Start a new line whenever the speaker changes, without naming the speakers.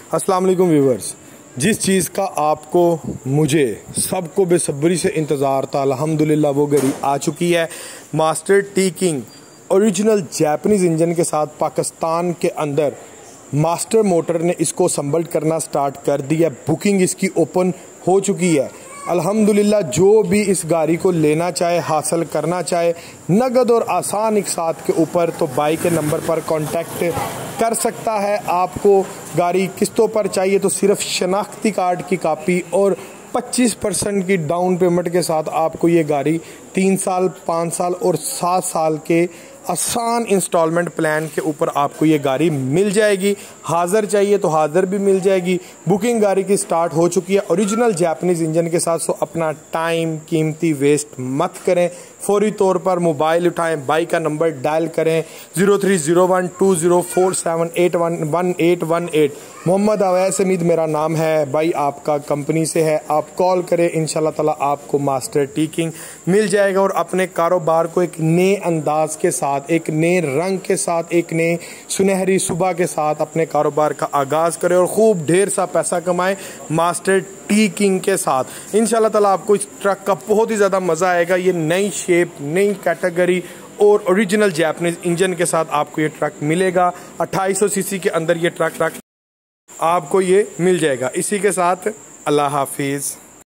अस्सलाम वालेकुम व्यूवर्स। जिस चीज़ का आपको मुझे सबको बेसब्री से इंतज़ार था, अल्हम्दुलिल्लाह वो गाड़ी आ चुकी है। Master T king original Japanese engine के साथ पाकिस्तान के अंदर मास्टर मोटर ने इसको संबल्ट करना स्टार्ट कर दिया। बुकिंग इसकी ओपन हो चुकी है। अल्हम्दुलिल्लाह जो भी इस गाड़ी को लेना चाहे, हासिल करना चाहे नगद और आसान एक साथ के ऊपर, तो बाई के नंबर पर कांटेक्ट कर सकता है। आपको गाड़ी किस्तों पर चाहिए तो सिर्फ शनाख्ती कार्ड की कॉपी और 25% की डाउन पेमेंट के साथ आपको ये गाड़ी 3 साल, 5 साल और 7 साल के आसान इंस्टॉलमेंट प्लान के ऊपर आपको ये गाड़ी मिल जाएगी। हाज़र चाहिए तो हाज़र भी मिल जाएगी। बुकिंग गाड़ी की स्टार्ट हो चुकी है ओरिजिनल जापानीज़ इंजन के साथ। सो अपना टाइम कीमती वेस्ट मत करें, फौरी तौर पर मोबाइल उठाएं, बाइक का नंबर डायल करें 03012047811818। मोहम्मद अवैस हमीद मेरा नाम है भाई, आपका कंपनी से है। आप कॉल करें, इंशाल्लाह ताला आपको मास्टर टी किंग मिल जाएगा और अपने कारोबार को एक नए अंदाज के साथ, एक नए रंग के साथ, एक नए सुनहरी सुबह के साथ अपने कारोबार का आगाज़ करें और खूब ढेर सा पैसा कमाएं मास्टर टी किंग के साथ। इंशाल्लाह ताला आपको इस ट्रक का बहुत ही ज़्यादा मज़ा आएगा। ये नई शेप, नई कैटेगरी और ओरिजिनल जापानीज़ इंजन के साथ आपको ये ट्रक मिलेगा। 2800 सीसी के अंदर ये ट्रक आपको ये मिल जाएगा। इसी के साथ अल्लाह हाफिज़।